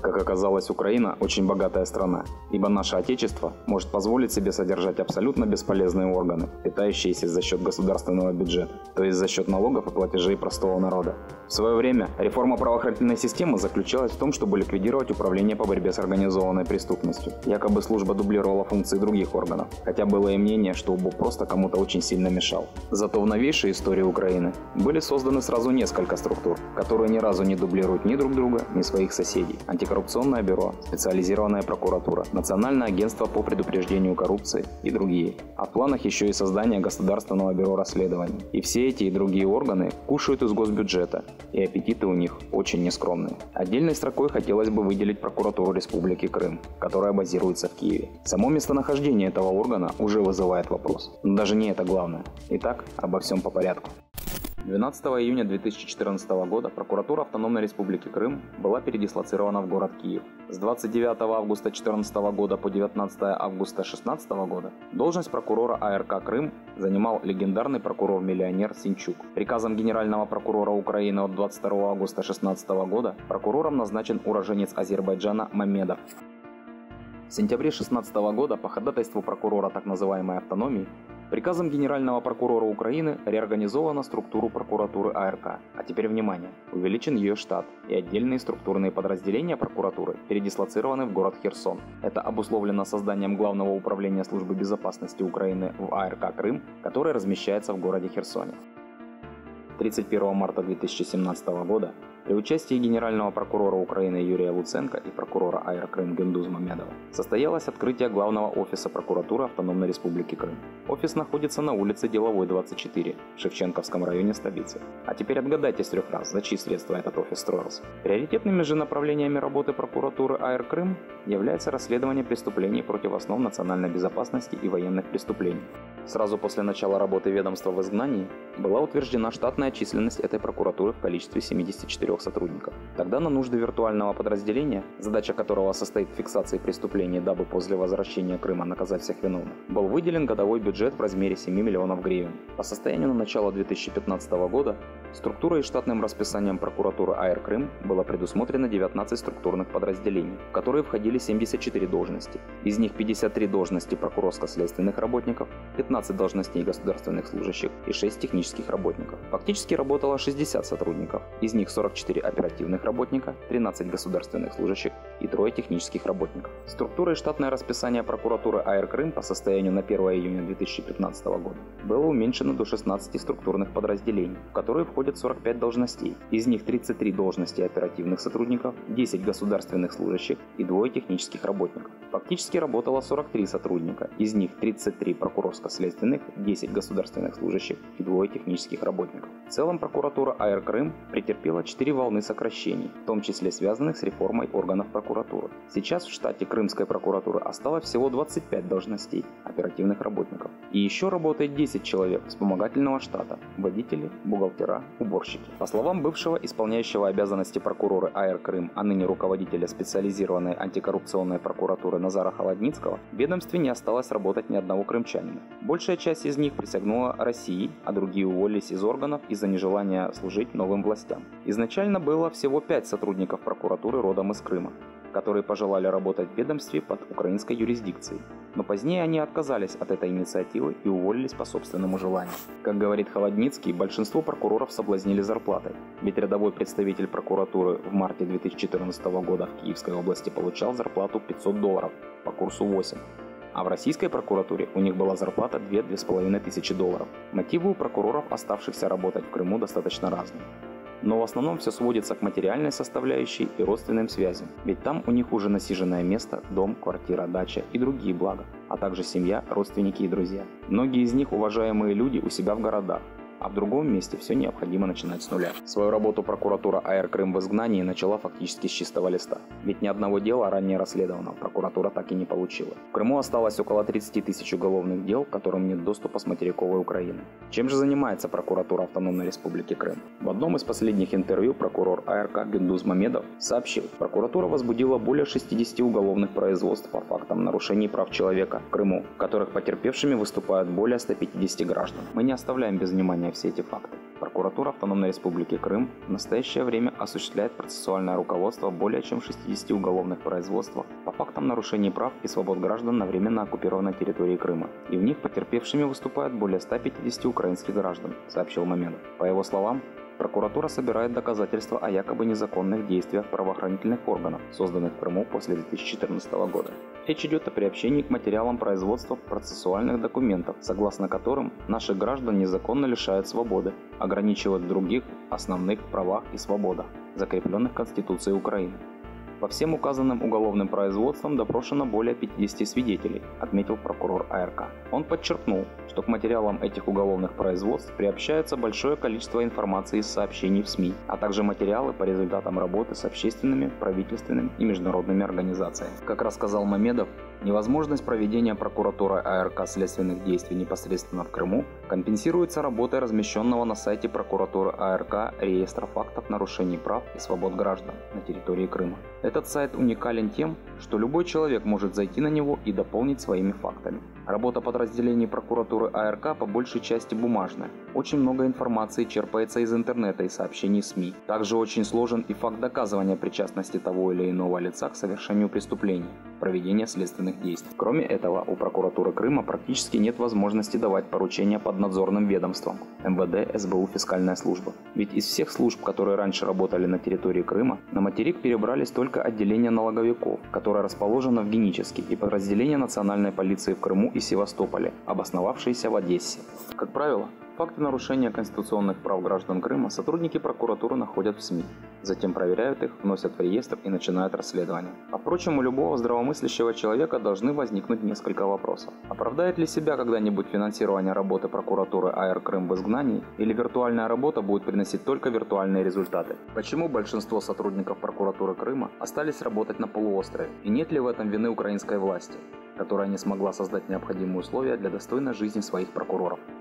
Как оказалось, Украина очень богатая страна, ибо наше Отечество может позволить себе содержать абсолютно бесполезные органы, питающиеся за счет государственного бюджета, то есть за счет налогов и платежей простого народа. В свое время реформа правоохранительной системы заключалась в том, чтобы ликвидировать управление по борьбе с организованной преступностью. Якобы служба дублировала функции других органов, хотя было и мнение, что УБО просто кому-то очень сильно мешал. Зато в новейшей истории Украины были созданы сразу несколько структур, которые ни разу не дублируют ни друг друга, ни своих соседей. Антикоррупционное бюро, специализированная прокуратура, Национальное агентство по предупреждению коррупции и другие. А в планах еще и создание Государственного бюро расследований. И все эти и другие органы кушают из госбюджета, и аппетиты у них очень нескромные. Отдельной строкой хотелось бы выделить прокуратуру Республики Крым, которая базируется в Киеве. Само местонахождение этого органа уже вызывает вопрос. Но даже не это главное. Итак, обо всем по порядку. 12 июня 2014 года прокуратура Автономной Республики Крым была передислоцирована в город Киев. С 29 августа 2014 года по 19 августа 2016 года должность прокурора АРК Крым занимал легендарный прокурор-миллионер Синчук. Приказом генерального прокурора Украины от 22 августа 2016 года прокурором назначен уроженец Азербайджана Мамедов. В сентябре 2016 года по ходатайству прокурора так называемой автономии приказом генерального прокурора Украины реорганизована структуру прокуратуры АРК. А теперь внимание, увеличен ее штат, и отдельные структурные подразделения прокуратуры передислоцированы в город Херсон. Это обусловлено созданием Главного управления службы безопасности Украины в АРК Крым, которое размещается в городе Херсоне. 31 марта 2017 года при участии генерального прокурора Украины Юрия Луценко и прокурора АР Крым Гендуза Мамедова состоялось открытие главного офиса прокуратуры Автономной Республики Крым. Офис находится на улице Деловой, 24, в Шевченковском районе столицы. А теперь отгадайте с 3 раз, за чьи средства этот офис строился. Приоритетными же направлениями работы прокуратуры АР Крым является расследование преступлений против основ национальной безопасности и военных преступлений. Сразу после начала работы ведомства в изгнании была утверждена штатная численность этой прокуратуры в количестве 74 сотрудников. Тогда на нужды виртуального подразделения, задача которого состоит в фиксации преступлений, дабы после возвращения Крыма наказать всех виновных, был выделен годовой бюджет в размере 7 миллионов гривен. По состоянию на начало 2015 года структурой и штатным расписанием прокуратуры АР Крым было предусмотрено 19 структурных подразделений, в которые входили 74 должности. Из них 53 должности прокурорско-следственных работников, 15 должностей государственных служащих и 6 технических работников. Фактически работало 60 сотрудников, из них 44 оперативных работника, 13 государственных служащих и 3 технических работников. Структура и штатное расписание прокуратуры АР Крым по состоянию на 1 июня 2015 года было уменьшено до 16 структурных подразделений, в которые входят 45 должностей, из них 33 должности оперативных сотрудников, 10 государственных служащих и 2 технических работников. Фактически работало 43 сотрудника, из них 33 прокурорско-следственных, 10 государственных служащих и 2 технических работников. В целом прокуратура АР Крым претерпела 4 волны сокращений, в том числе связанных с реформой органов прокуратуры. Сейчас в штате Крымской прокуратуры осталось всего 25 должностей оперативных работников. И еще работает 10 человек вспомогательного штата – водители, бухгалтера, уборщики. По словам бывшего исполняющего обязанности прокурора АР Крым, а ныне руководителя специализированной антикоррупционной прокуратуры Назара Холодницкого, в ведомстве не осталось работать ни одного крымчанина. Большая часть из них присягнула России, а другие уволились из органов из-за нежелания служить новым властям. Изначально было всего 5 сотрудников прокуратуры родом из Крыма, которые пожелали работать в ведомстве под украинской юрисдикцией. Но позднее они отказались от этой инициативы и уволились по собственному желанию. Как говорит Холодницкий, большинство прокуроров соблазнили зарплатой, ведь рядовой представитель прокуратуры в марте 2014 года в Киевской области получал зарплату $500 по курсу 8. А в российской прокуратуре у них была зарплата 2-2,5 тысячи долларов. Мотивы у прокуроров, оставшихся работать в Крыму, достаточно разные. Но в основном все сводится к материальной составляющей и родственным связям, ведь там у них уже насиженное место, дом, квартира, дача и другие блага, а также семья, родственники и друзья. Многие из них уважаемые люди у себя в городах, а в другом месте все необходимо начинать с нуля. Свою работу прокуратура АР Крым в изгнании начала фактически с чистого листа. Ведь ни одного дела ранее расследованного прокуратура так и не получила. В Крыму осталось около 30 тысяч уголовных дел, к которым нет доступа с материковой Украины. Чем же занимается прокуратура Автономной Республики Крым? В одном из последних интервью прокурор АРК Гендуз Мамедов сообщил, прокуратура возбудила более 60 уголовных производств по фактам нарушений прав человека в Крыму, в которых потерпевшими выступают более 150 граждан. Мы не оставляем без внимания расследования все эти факты. Прокуратура Автономной Республики Крым в настоящее время осуществляет процессуальное руководство более чем 60 уголовных производств по фактам нарушений прав и свобод граждан на временно оккупированной территории Крыма. И в них потерпевшими выступают более 150 украинских граждан, сообщил Мамедов. По его словам, прокуратура собирает доказательства о якобы незаконных действиях правоохранительных органов, созданных в Крыму после 2014 года. Речь идет о приобщении к материалам производства процессуальных документов, согласно которым наших граждан незаконно лишают свободы, ограничивают в других основных правах и свободах, закрепленных Конституцией Украины. По всем указанным уголовным производствам допрошено более 50 свидетелей, отметил прокурор АРК. Он подчеркнул, что к материалам этих уголовных производств приобщается большое количество информации из сообщений в СМИ, а также материалы по результатам работы с общественными, правительственными и международными организациями. Как рассказал Мамедов, невозможность проведения прокуратурой АРК следственных действий непосредственно в Крыму компенсируется работой размещенного на сайте прокуратуры АРК реестра фактов нарушений прав и свобод граждан на территории Крыма. Этот сайт уникален тем, что любой человек может зайти на него и дополнить своими фактами. Работа подразделений прокуратуры АРК по большей части бумажная. Очень много информации черпается из интернета и сообщений СМИ. Также очень сложен и факт доказывания причастности того или иного лица к совершению преступлений, проведения следственных действий. Кроме этого, у прокуратуры Крыма практически нет возможности давать поручения поднадзорным ведомствам – МВД, СБУ, фискальная служба. Ведь из всех служб, которые раньше работали на территории Крыма, на материк перебрались только отделение налоговиков, которое расположено в Геническе, и подразделение национальной полиции в Крыму и Севастополе, обосновавшиеся в Одессе. Как правило, факты нарушения конституционных прав граждан Крыма сотрудники прокуратуры находят в СМИ, затем проверяют их, вносят в реестр и начинают расследование. А впрочем, у любого здравомыслящего человека должны возникнуть несколько вопросов. Оправдает ли себя когда-нибудь финансирование работы прокуратуры АР Крым в изгнании, или виртуальная работа будет приносить только виртуальные результаты? Почему большинство сотрудников прокуратуры Крыма остались работать на полуострове? И нет ли в этом вины украинской власти, которая не смогла создать необходимые условия для достойной жизни своих прокуроров?